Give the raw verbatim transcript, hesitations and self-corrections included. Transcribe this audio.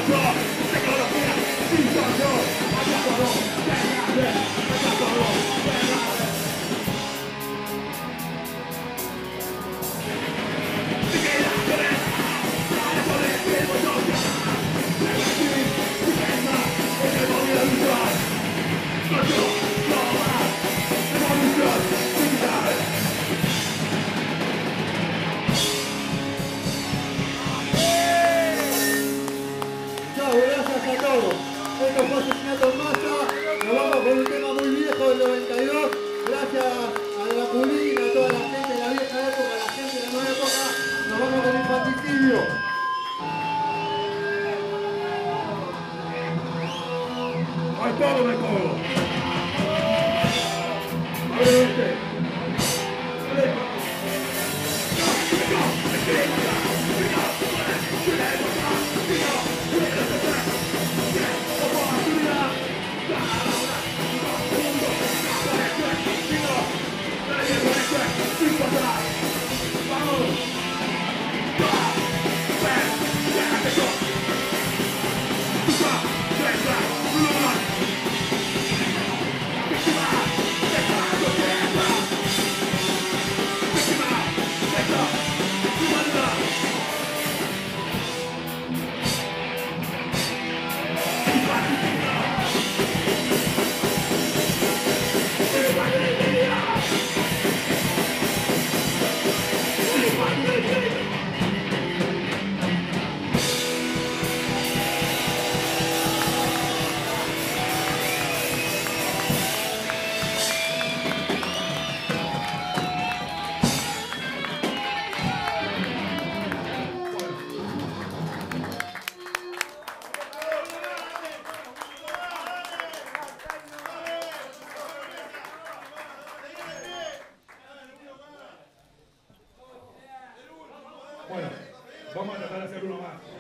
Esto fue Asesinato en Masa. Nos vamos con un tema muy viejo del noventa y dos. Gracias a la Pulín, a toda la gente de la vieja época, a la gente de la nueva época. Nos vamos con Infanticidio. ¡Al todo me cojo! ¡A ver este! Bueno, vamos a tratar de hacer uno más.